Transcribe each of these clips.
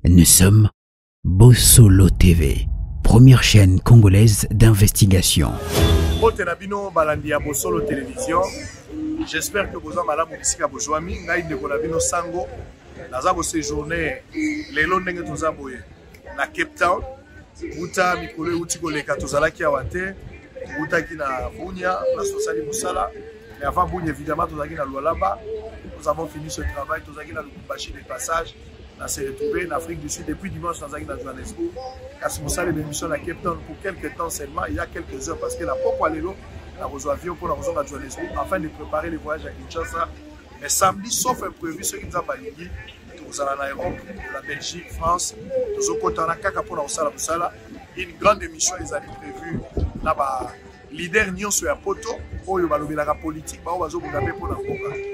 Nous sommes Bossolo TV, première chaîne congolaise d'investigation. J'espère que vous avez malade pour Bozwami, ngai ndeko na bino sango, naza ko séjourner lelo ndenge tozaboye na Cape Town, uta mikolo uti koleka tozalaki awate, uta ki na Bunia, la sosali musala, mais avant Bunia évidemment tozaki na Lualaba, nous avons fini ce travail, tozaki na Lubumbashi de passage, on s'est retrouvé en Afrique du Sud depuis dimanche tozaki na Johannesburg, kasi musala l'émission na Cape Town pour quelques temps seulement, il y a quelques heures parce que la poko alelo na avion pour la raison de Johannesburg afin de préparer le voyage à Kinshasa. Mais samedi, sauf imprévu, ceux qui nous ont balayé, nous allons en Europe, la Belgique, France, nous avons côtoyé Kaka pour la une grande émission, ils avaient prévu là-bas. Leader Nyon sur un poteau, où il y a la politique, où il y a pour la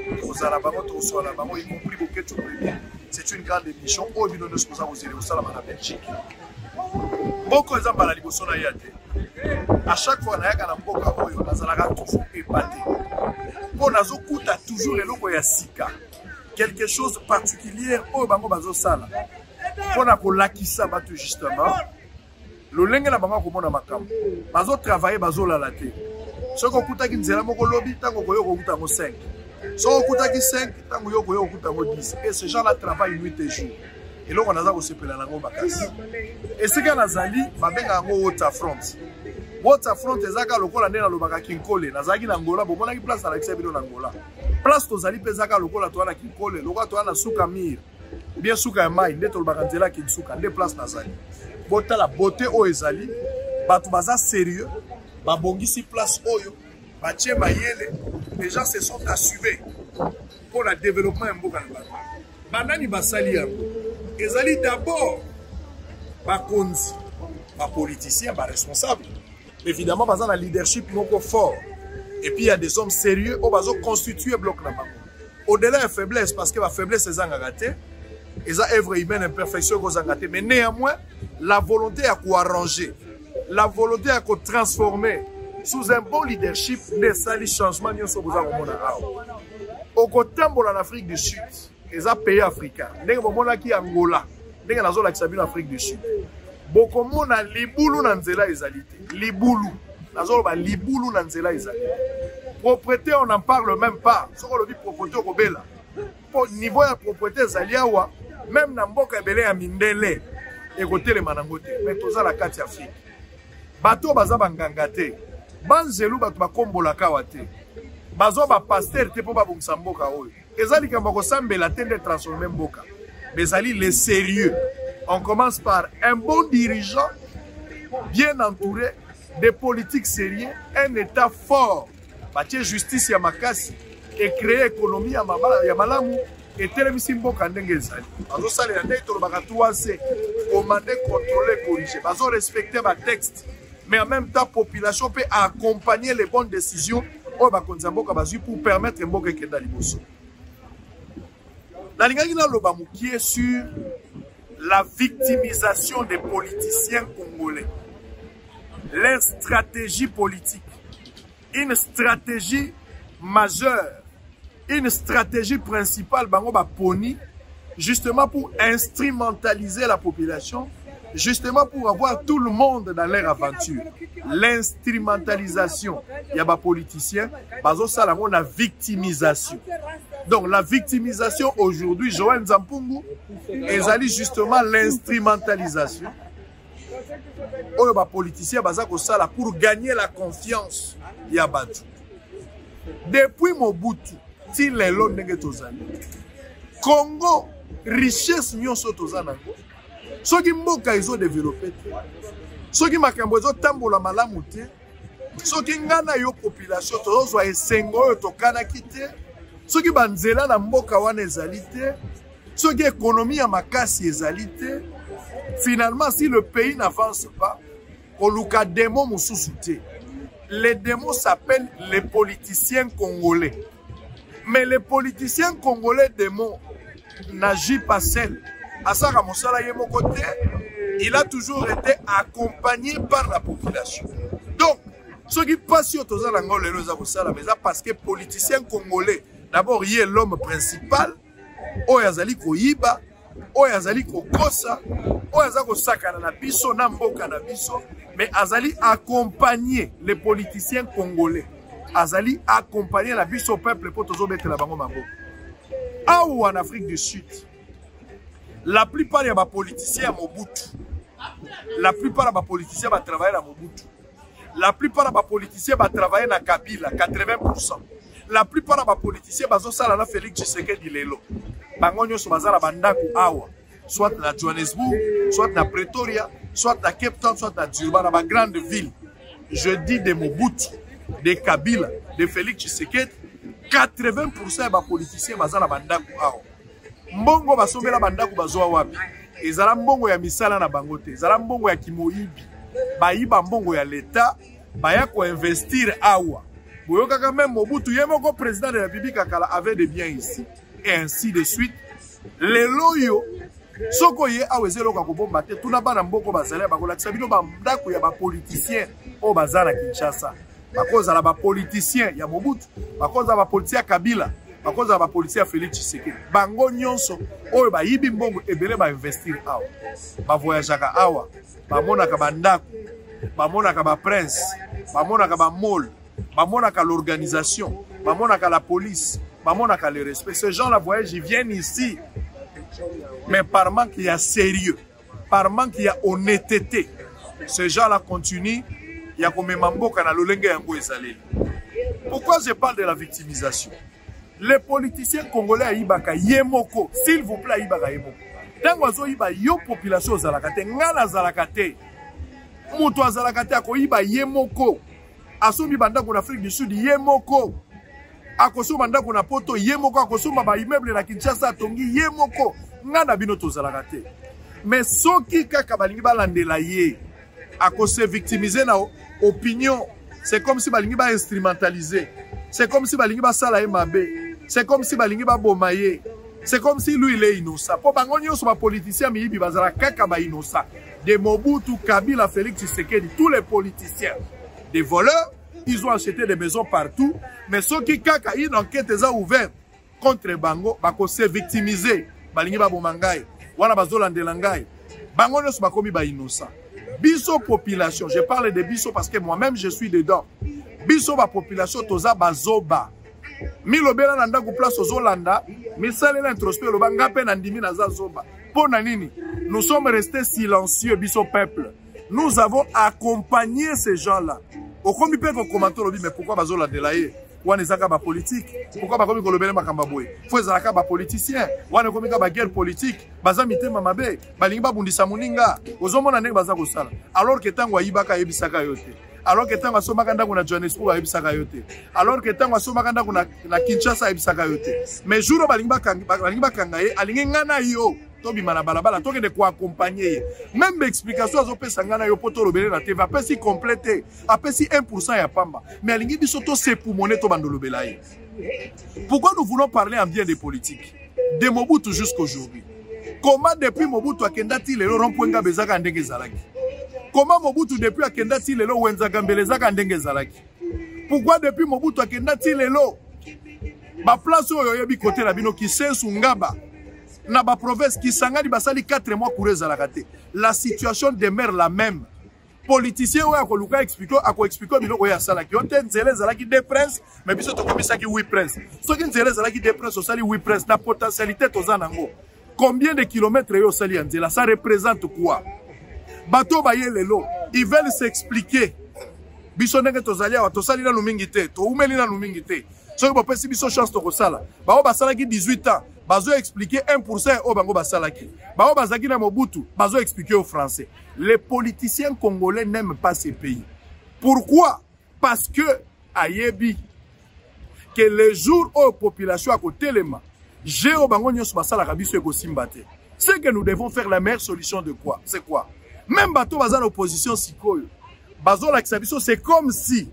c'est une grande émission, où il y a une Belgique. Beaucoup de gens sont à chaque fois, on a toujours épaté. On a toujours quelque chose de particulier au bango bazosala. On a kolakisa batu justement. Le lenge na bango komona makambo. Bazo travailler bazola la te. Soko kutaki nzela moko lobi tango koyo kokuta mo 5. Soko kutaki 5 tango yo koyo kokuta mo 10. Et ce genre là travaille nuit et jour. Et là on a za ko sepela na ngo bakasi. Et ce que nazali babenga ngo waterfront. Waterfront ezaka lokola nde na lobaka kinkole nazaki na Angola bomonaki place na lakisa bino na Angola place tozali pezaka lokola to na kinkole lokola to na suka mir ou bien suka ya mai nde tolobaka nzela kinsuka nde place nazali botala beauté o ezali batu baza sérieux babongisi place oyo batie mayele les gens se sont assumés pour le développement ya mboka na bato banani basali yango ezali d'abord bakonzi bapoliticien baresponsable. Évidemment, il y a un leadership fort. Et puis, il y a des hommes sérieux qui ont constitué le bloc. Au-delà de la faiblesse, parce que la faiblesse est raté, et ça œuvre humaine imperfection raté. Mais néanmoins, la volonté à arranger, la volonté à transformer sous un bon leadership, des salis changements au côté de l'Afrique du Sud, et ça pays africain. Qui Angola, l'Afrique du Sud. Beaucoup de gens libulu na nzela ezalité. Libulu. Nazoloba libulu na nzela ezalité. Propriété, on n'en parle même pas. Ce qu'on dit propriété au Kobela. Pour niveau de propriété zaliawa, même na mboka ebele ya mindele, ekote le manangote. Mais toza la kati Afrique. Bato baza bangangate. Banzelu bato bakombola kawate. Bazo ba pasteur te po ba bongisa mboka oyo. Ezali kamba ko sambela tende transformer mboka. Bezali les sérieux. On commence par un bon dirigeant, bien entouré, des politiques sérieux, un État fort, bâtir justice Yamakasi et créer économie à Malamu et Télémisimbo Kandengezali. Bazo sali na ndeko le bagatuase, commander, contrôler, corriger. Bazo respecter ma texte, mais en même temps, la population peut accompagner les bonnes décisions au Bakonzamboka Bazu pour permettre Mboka Kenda Liboso. La Lingagina Lobamu qui est sur la victimisation des politiciens congolais, leur stratégie politique, une stratégie majeure, une stratégie principale, Poni, justement pour instrumentaliser la population, justement pour avoir tout le monde dans leur aventure. L'instrumentalisation, il y a des politiciens, la victimisation. Donc la victimisation aujourd'hui, Joël Nzampungu, ezali justement l'instrumentalisation. Oyo ba politicien bazako sala pour gagner la confiance ya batu. Depuis Mobutu, ti lelo ndenge tozali. Congo richesse nyonso tozanango. Soki mboka izo développer te. Soki makambo ezo tambola malamu te. Soki ngana yo population tozwa esengo oyo tokana kite. Soki banzela na mboka wana ezali te, soki économie ya makasi ezali te, finalement si le pays n'avance pas, koluka démon mususu te. Les démons s'appellent les politiciens congolais. Mais les politiciens congolais démons n'agissent pas seuls. Asaka Mosala Yemoko te, il a toujours été accompagné par la population. Donc, ce qui passe sur tous les Angolais, mais parce que les politiciens congolais, d'abord, il y a l'homme principal, Oyazali Koyiba, oyo azali kokosa oyo aza kosakana na biso na mboka na biso mais azali accompagner les politiciens congolais azali accompagner la biso peuple pour tozobetela bango maboko awa en Afrique du Sud la plupart ya bapoliticiens ya Mobutu la plupart ya bapoliticiens batravailler na Mobutu la plupart ya bapoliticiens batravailler na Kabila 80%. La plupart de les politiciens bazosala na Félix Tshisekedi lelo. Bango nyonso bazala bandako awa. Soit na Johannesburg, soit na Pretoria, soit na Cape Town, soit na Durban, dans ma grande ville. Je dis de Mobutu, de Kabila, de Félix Tshisekedi, 80% de politiciens bazala bandako awa. Mbongo basombela bandako bazoa wapi. Ezala mbongo ya misala na bangote, ezala mbongo ya kimoyibi. Bayiba mbongo ya l'État, baya ko investir awa. Quand même Mobutu, le président de la République avait des biens ici. Et ainsi de suite. Les loyaux, ce qu'on y a, tout n'a pas d'amboko bazalé, il y a des politiciens au bazar à Kinshasa. À cause de la politicien, il y a Mobutu. À cause de la politicien Kabila. À cause de la politicien Félix Tshisekedi. Bango nyonso, oh ba yibi mbongo ebele ba investir awa. Ba voyager awa. Ba monaka bandako. Ba monaka ba prince. Ba monaka ba mall. Bamonaka l'organisation, bamonaka la police, bamonaka le respect. Ces gens-là voyagent, ils viennent ici. Mais par manque, il y a sérieux. Par manque, il y a honnêteté. Ces gens-là continuent. Il y a comme Mamboka na Lolenge Yango Ezaleli. Pourquoi je parle de la victimisation? Les politiciens congolais à Ibaka Yemoko, s'il vous plaît, Ibaka Yemoko. Tango Iba yo population Zalakate, Ngana Zalakate. Mouto Zalakate ako Iba Yemoko. Asomi bandako na Afrique du Sud Yemoko. Akosoma bandako na Poto Yemoko, akosoma ba immeuble na Kinshasa tongi Yemoko. Ngana bino tozalaka te. Mais soki kaka balingi balandela ye akose victimiser na opinion, c'est comme si balingi ba instrumentaliser. C'est comme si balingi ba sala mabe. C'est comme si balingi ba bomaye. C'est comme si lui il est innocent. Po bango nyonso ba politicien mi bi bazala kaka ba innocent. De Mobutu, Kabila, Félix Tshisekedi, tous les politiciens. Des voleurs, ils ont acheté des maisons partout, mais ceux qui kaka une enquête est ouverte contre Bango, bako se victimiser, balingi ba bomangai, wana bazolandelangai, Bango ne soit commis ba innocent. Biso population, je parle de biso parce que moi-même je suis dedans. Biso ba population toza bazoba. Mi lobela nanda ku place ozolanda, mi salela introspect lobanga pe nandimi na zazoba. Pona nini? Nous sommes restés silencieux biso peuple. Nous avons accompagné ces gens-là. Au commis peut commenter le mais pourquoi bazola delaye? Wana ezaka ba politique. Pourquoi ba komi kolobela makamba boye? Faut ezaka ba politicien. Wana komi ka ba guerre politique. Baza mitema mabe. Balingi ba bundisa muninga. Ozomona ndenge baza kosala. Alors que tango ayibaka yebisaka yote. Alors que tango asomaka ndako na Johannesburg ayebisaka yote. Alors que tango asomaka ndako na Kinshasa ayebisaka yote. Mais jour balingi ba kangaye alingi ngana yo. Tobi mana balabala toke de quoi accompagner même explication azo pesa ngana yo poto lobele na TV apesi compléter apesi 1% ya pamba mais alingi biso to se pour monnaie to bando lobela ye. Pourquoi nous voulons parler en bien des politiques de Mobutu jusqu'aujourd'hui? Comment depuis Mobutu akendati lelo rompwenga bezaka ndenge zalaki? Comment Mobutu depuis akendati lelo wenza gambelezaka ndenge zalaki? Pourquoi depuis Mobutu akendati lelo ba place oyo yebi côté na bino ki sensu ngaba na ba province qui sangani basali 4 mois courez à la raté. La situation demeure la même. Politicien ou akoluka expliquer biloko ya sala ki onte nzele zalaki des princes mais biso to komisa ki 8 princes. So ki nzele zalaki des princes osali 8 princes na potentialité tozanango. Combien de kilomètres yo sali nzela ça représente quoi? Bato baye lelo, ils veulent s'expliquer. Biso ndenge tozali awa tosali na lumingi te, to umeli na lumingi te. So ko pesi biso chance to kosala. Ba basala ki 18 ans. Bazo expliquer 1% au Bango Basalaki. Bao Bazaki na Mobutu, bazo expliquer aux Français. Les politiciens congolais n'aiment pas ces pays. Pourquoi? Parce que, ayebi, que les jours où la population a côté les mains, j'ai au Bango Nyos Basala Rabiso et Kosimbate. C'est que nous devons faire la meilleure solution de quoi? C'est quoi? Même bateau bazar l'opposition sikoyo. Bazo l'Axabiso, c'est comme si.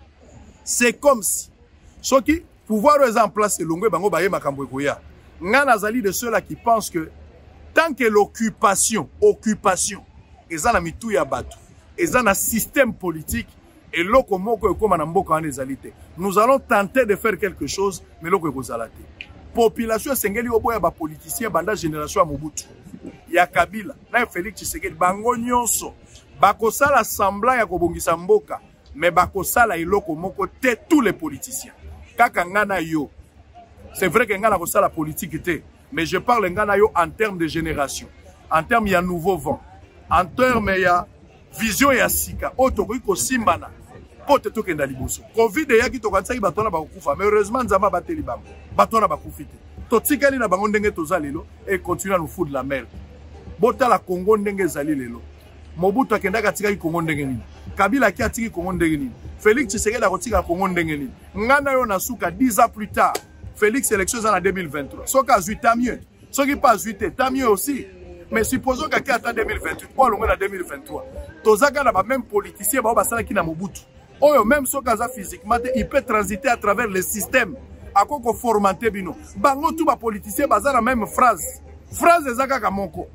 Ce qui, pouvoir en place, c'est l'ongwe Bango Baye Makambo Koya. Ngana zali de ceux-là qui pensent que tant que l'occupation, et ça na mitou ya batu, et ça na système politique, et loko moko ekoma na mboka wana ezalite. Nous allons tenter de faire quelque chose, mais loko ekozalate. Population sengeli oboya ba politicien banda génération ya Mobutu. ya Kabila na Félix Tshisekedi bango nyonso bakosala semblant ya kobongisa mboka mais bakosala eloko moko te tous les politiciens kaka ngana yo c'est vrai que ngana kosala politique te mais je parle ngana yo en termes de génération en termes ya nouveau vent en termes ya vision ya sika otokoki kosimbana pote tokenda liboso covid eyaki tokanisaki bato wana bakokufa mais heureusement nzambe abateli bango bato wana bakufi te totikali na bango ndenge toza lelo et continue à nous foutre la merde botala Congo ndenge ezali lelo Mobutu akendaka atikaki Congo ndenge nini Kabila ki atiki Congo ndenge nini Félix Tshisekedi akotika Congo ndenge nini ngana yo na suka 10 ans plus tard Félix élection en 2023 soki azwi tant mieux soki pas azwi te tant mieux aussi mais supposons qu'à 2028 pour alonga na 2023 tozaka na ba même politicien ba basalaki na Mobutu oyo même soki aza physiquement il peut transiter à travers le système akoko formater bino bango tout ba politicien baza la même phrase ezaka kamoko.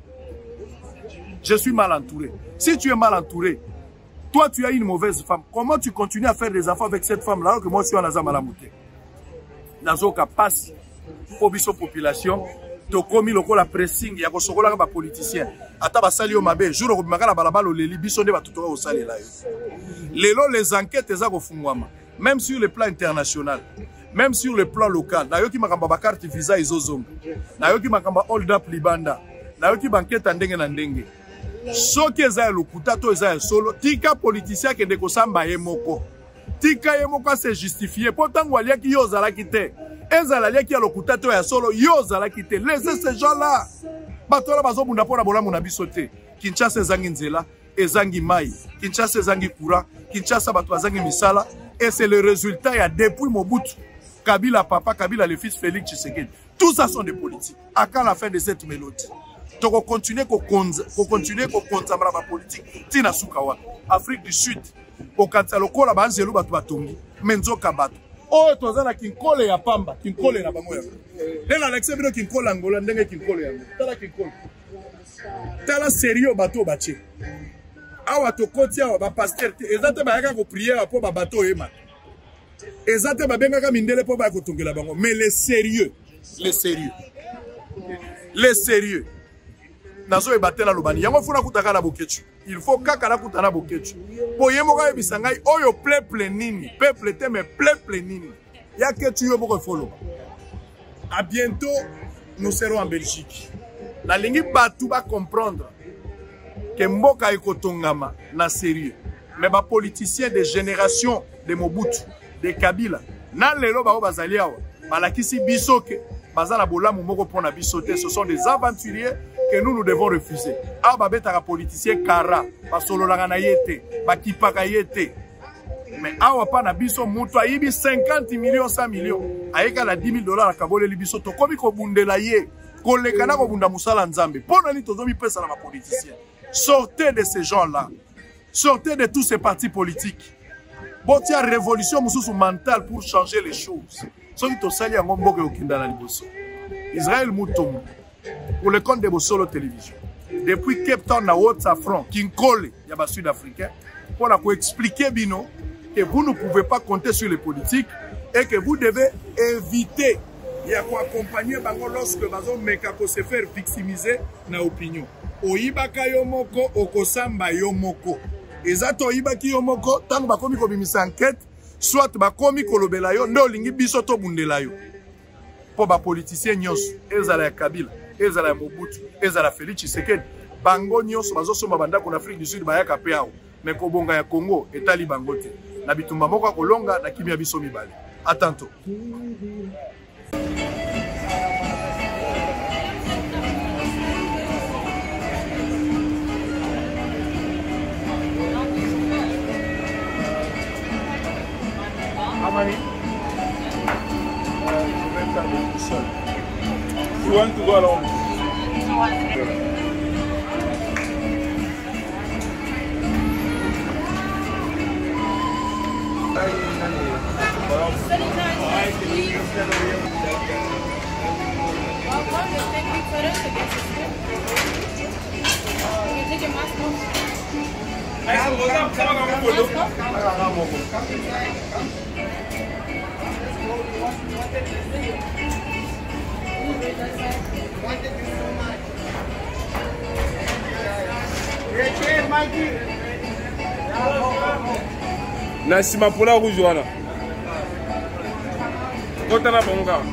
Je suis mal entouré. Si tu es mal entouré, toi tu as une mauvaise femme. Comment tu continues à faire des enfants avec cette femme-là alors que moi je suis en Azam à la montée? Nazoka passe pour biso population. To komi loko la pressing ya kosokola ba politicien. Ata ba sali o mabe jour ko makala balabala o leli biso nde batutoka o sali la yo. Lelo les enquêtes za ko fungwama même sur le plan international. Même sur le plan local, na yoki makamba ba carte visa izozonga. Na yoki makamba hold up libanda. Na yoki banketa ndenge na ndenge. Soki eza lokuta to eza solo, tika politicien ke ndeko samba ye moko. Tika ye moko se justifier. Pourtant walia ki yo zala kite. Ezala lia ki lokuta to ya solo, yo zala kite. Laissez ces gens-là. Batola bazo bunda pona bola mona bisote. Kinshasa ezangi nzela, ezangi mai. Kinshasa ezangi courant, Kinshasa bato bazangi misala et c'est le résultat ya depuis Mobutu. Kabila papa, Kabila le fils Félix Tshisekedi. Tout ça sont des politiques. À quand la fin de cette mélodie? Donc on continue à la politique. Tina Sukawa, Afrique du Sud. Au Kantaloko, la base de l'Ouba Batongi, Menzo Kabato. Oh, tu as Kinkole ya Pamba, Kinkole na Bangoya. Dès Alexis Bino Kinkole Angola, Ndenge Kinkole Angola. Tala Kinkole. Tala sérieux bateau bâti. Awa to kotia wa pasteur. Ezate ba yaka ko prière pour ba bateau ema. Ezate ba benga ka mindele pour ba ko tongela bango. Mais les sérieux. Nazo ebatela lobani yango funa kutaka na bokechu il faut kaka na kutana bokechu po yemo ka bisangai oyo peuple nini peuple te mais peuple nini ya kechu yo boko follow. À bientôt nous serons en Belgique na lingi batu ba comprendre que mboka ekotongama na sérieux mais ba politiciens de génération de Mobutu de Kabila na lelo ba bazali awa balakisi bisoke bazala bolamu moko pona bisote ce sont des aventuriers que nous devons refuser. Ah babeta politicien kara basololanga na yete bakipaka yete mais awa pa na biso mutu ayibi 50 millions 100 millions ayeka la $10,000 akabole libiso to komi ko bundela ye koleka na ko bunda musala nzambe pona ni tozomi pesa na ba politiciens. Sortez de ces gens-là. Sortez de tous ces partis politiques. Botia révolution mususu mentale pour changer les choses. Soki to sali yango mboka okinda na liboso. Israël Moutoum pour le compte de Bosolo Télévision. Depuis Cape Town na Haute-Safran, Kinkole, yaba sud-africain, pour expliquer bino que vous ne pouvez pas compter sur les politiques et que vous devez éviter de accompagner bango lorsque bazo mekako se faire victimiser na opinion. Oyibaka yomoko okosamba yomoko. Ezato oyibaki yomoko tango bakomi ko bimisa enquête soit bakomi kolobela yo ndo lingi biso to bundela yo. Po ba politicien nyonso ezala ya Kabila ezala ya Mobutu ezala Félix Tshisekedi bango nyonso bazosomba bandako na Afrique du Sud bayaka pe awo mais kobonga ya Congo etali bango te na bitumba moko kolonga na kimia biso mibale. À tantôt. Amani. You want to go alone? Na nsima pola rouge wana kota na bango kaka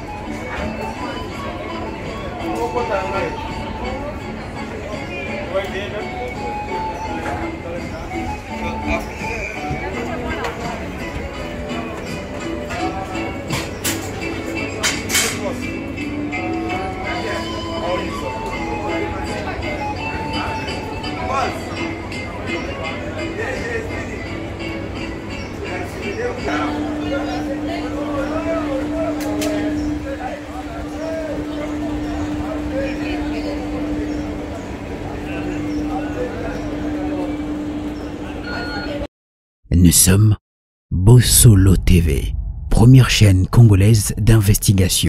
Nous sommes Bossolo TV, première chaîne congolaise d'investigation.